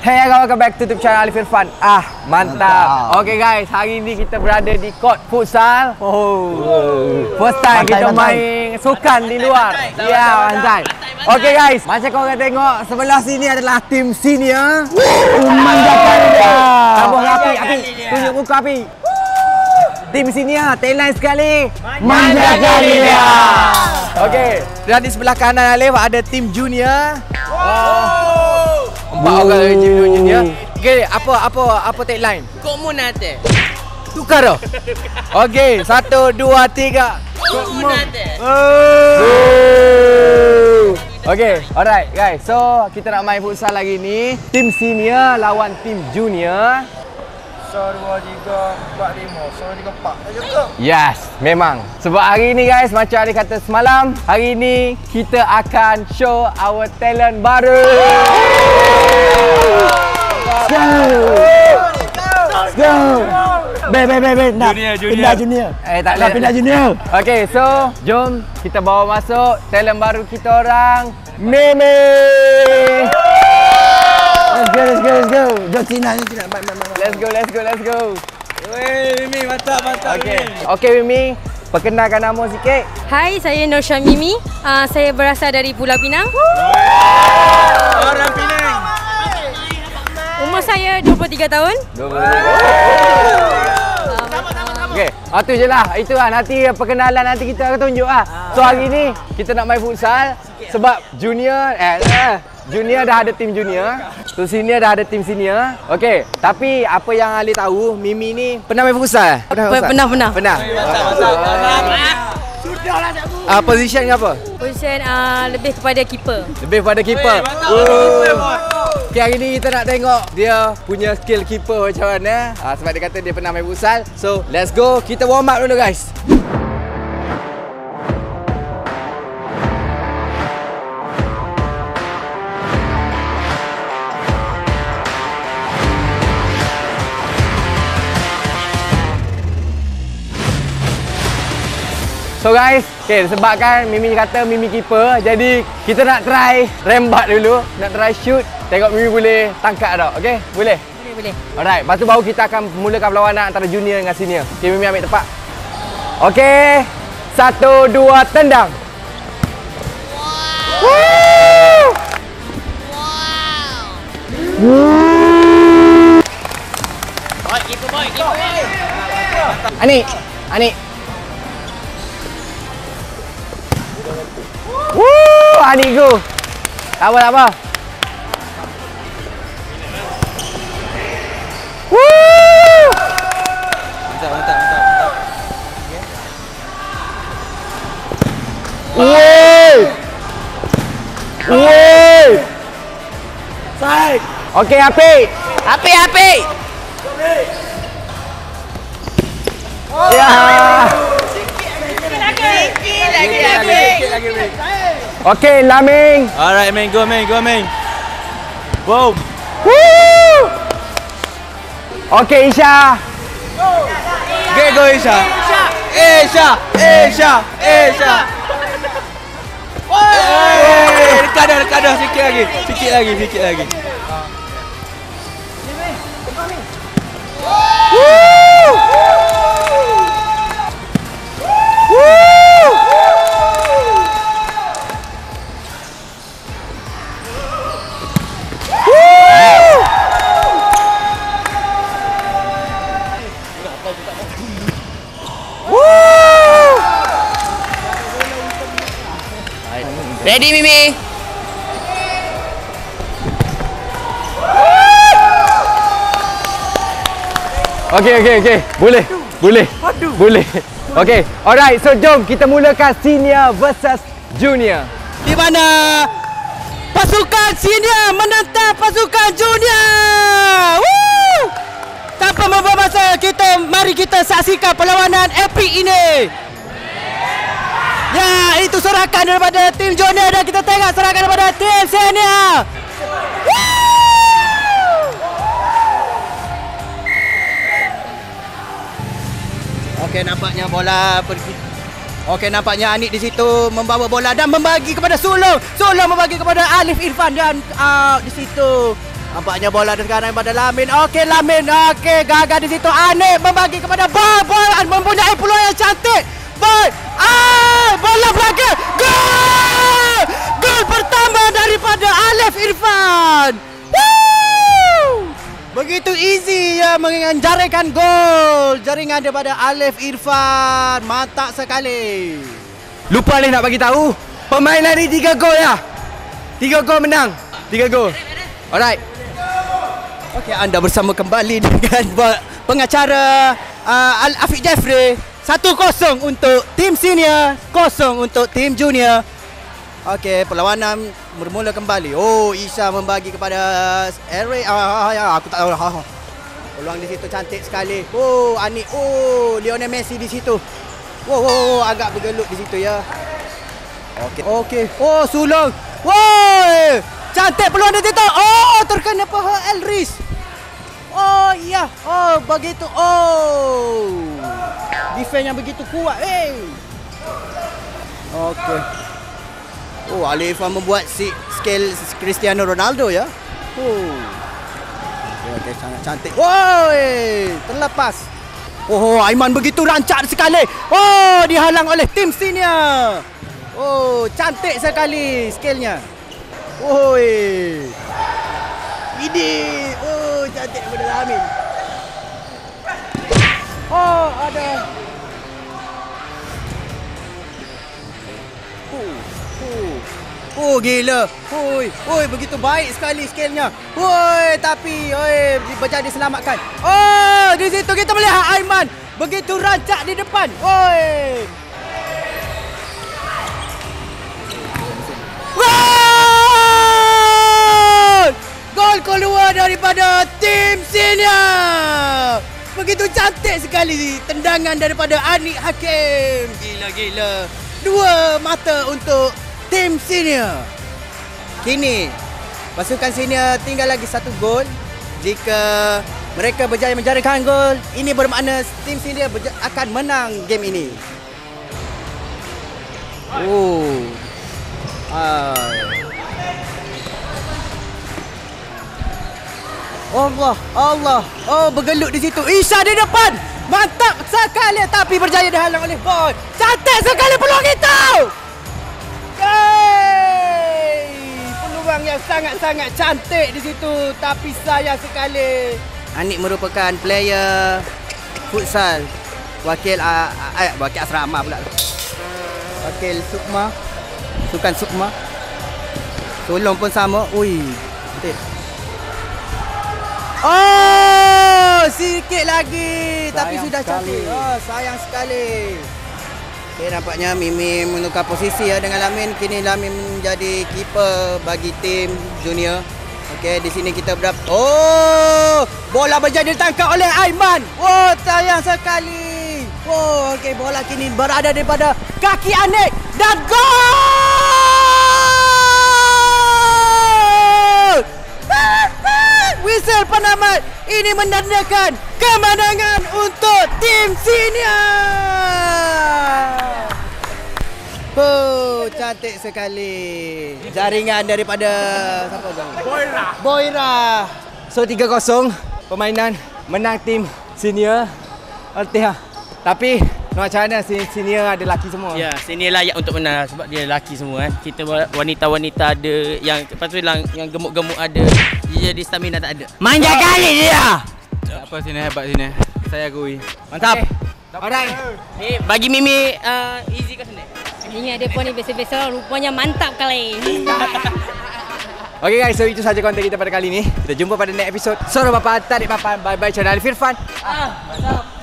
Hey guys, welcome back to YouTube channel Alif Irfan. Mantap. Okay guys, hari ni kita berada di court futsal. First time kita main sukan di luar. Ya, mantap. Okay guys, macam korang tengok sebelah sini adalah tim senior. Manjakan dia. Tambah api. Tunjuk muka api. Tim senior, tagline sekali. Manjakan dia. Okay, dan di sebelah kanan Alif ada tim junior. Empat orang dari tim junior. Okay, apa tagline? Kok mu nate? Tukar dah. Okay, 1, 2, 3. Kok mu nate? Okay, alright guys. So, kita nak main futsal lagi ni. Tim senior lawan tim junior. 1, 2, 3, 4, 5. 1, 2, 3, 4. Ayo ke? Yes, memang. Sebab hari ni guys, macam Adi kata semalam, hari ni kita akan show our talent baru. Let's go. Nak pindah junior. Tak nak pindah junior. Okay, so jom kita bawa masuk talent baru kita orang, Mimi. Let's go. Jom Cina. Let's go. Wey, Mimi, mantap. Okay, Mimi, perkenalkan nama sikit. Hai, saya Norsha Mimi. Saya berasal dari Pulau Pinang. Orang Penang. Umur saya 23 tahun. Okay, tu je lah. Itu lah. Nanti perkenalan nanti kita akan tunjuk lah. So hari ni kita nak main futsal sebab junior junior dah ada tim junior. So senior dah ada tim senior. Okay, tapi apa yang Ali tahu, Mimi ni pernah main futsal? Pernah. Pernah. Position apa? Position lebih kepada keeper. Lebih pada keeper. Okay, hari ni kita nak tengok dia punya skill keeper macam mana. Sebab dia kata dia pernah main futsal. So, let's go. Kita warm up dulu guys. So guys, okay, sebabkan Mimi kata Mimi keeper, jadi kita nak try rembat dulu, nak try shoot. Tengok Mimi boleh tangkap tak, okay? Boleh? Boleh. Alright, lepas tu baru kita akan mulakan perlawanan antara junior dengan senior. Okay, Mimi ambil tempat. Okay, 1, 2, tendang. Boy, keeper. Anik. Anik go. Tak apa. Mantap. Side. Okey, api. Ya. Sikit lagi. Okey, Laming. Alright, man. Go, man. Wow. Okey, Isha. Go, Isha. Isha. Dekat. Sikit lagi. Ready, Mimi? Okay. Boleh. Okay, alright. So jom kita mulakan senior versus junior. Di mana pasukan senior menentang pasukan junior. Tanpa membuang masa, mari kita saksikan perlawanan epik ini. Ya, itu sorakan daripada tim junior dan kita tengok sorakan daripada tim senior. Okey, nampaknya bola pergi. Okey, nampaknya Anik di situ membawa bola dan membagi kepada Sulong. Sulong membagi kepada Alif Irfan dan di situ Nampaknya bola sekarang pada Lamin. Okey, Lamin. Okey, gagal di situ. Anik membagi kepada Boy. Boy mempunyai peluang yang cantik. Boy. Bola belakang. Gol! Gol pertama daripada Alif Irfan. Woo! Begitu easy ya menjaringkan gol. Jaringan daripada Alif Irfan. Mantap sekali. Lupa ni nak bagi tahu. Permainan ni 3 gol ya. 3 gol menang. 3 gol. Alright. Okey, anda bersama kembali dengan pengacara Afiq Jeffrey. 1-0 untuk tim senior, 0 untuk tim junior. Okey, perlawanan bermula kembali. Oh, Isha membagi kepada Eric. Aku tak tahu. Peluang di situ cantik sekali. Oh, Anik. Oh, Lionel Messi di situ. Oh, agak bergelut di situ ya. Okey. Oh, sulung. Woi! Cantik peluang di situ. Oh, terkena paha Elris. Oh, iya. Oh, begitu. Oh. Defense yang begitu kuat. Okey. Oh, Alif Irfan membuat skill Cristiano Ronaldo ya. Oh. Okey, sangat cantik. Woi, terlepas. Oh, Aiman begitu rancak sekali. Oh, dihalang oleh tim senior. Oh, cantik sekali skillnya. Woi. Ini. Oh, cantik daripada Lamin. Oh, ada. Oh, gila. Oi, begitu baik sekali skillnya. Oi, tapi berjaya diselamatkan. Oh, di situ kita melihat Aiman begitu rancak di depan. Oi. Gol keluar daripada tim senior. Begitu cantik sekali tendangan daripada Anik Hakim. Gila. 2 mata untuk tim senior. Kini pasukan senior tinggal lagi 1 gol. Jika mereka berjaya menjaringkan gol, ini bermakna tim senior akan menang game ini. Oh. Allah. Oh, bergelut di situ. Isha di depan. Mantap sekali tapi berjaya dihalang oleh Boy. Cantik sekali peluang itu. Peluang yang sangat-sangat cantik di situ tapi sayang sekali. Anik merupakan player futsal. Wakil asrama pula. Wakil Sukma. Sukan Sukma. Tolong pun sama. Ui. Cantik. Oh, sikit lagi tapi sudah cantik. Oh, sayang sekali. Okay, nampaknya Mimi menukar posisi ya dengan Lamin. Kini Lamin menjadi keeper bagi tim junior. Okey, di sini kita Oh, bola berjaya ditangkap oleh Aiman. Oh, sayang sekali. Oh, okey, bola kini berada daripada kaki Anik dan gol! Whistle penamat ini menandakan kemenangan untuk tim senior. Oh, cantik sekali. Jaringan daripada siapa tu? Boira. So 3-0 permainan menang tim senior. Al-Tihah. Tapi macam mana senior ada lelaki semua? Ya, senior layak untuk menang sebab dia lelaki semua. Kita wanita-wanita ada yang lepas tu yang gemuk-gemuk ada. Dia jadi stamina tak ada. Manja kali dia. Tak apa, sini hebat sini. Saya akui. Mantap. Alright. Ni bagi Mimi easy ke senang? Ini ada pun ni biasa-biasa rupanya mantap kali. Okay guys, so itu saja konten kita pada kali ini. Kita jumpa pada next episode. Sorry Bapak, tarik papan. Bye-bye channel Alif Irfan. Mantap.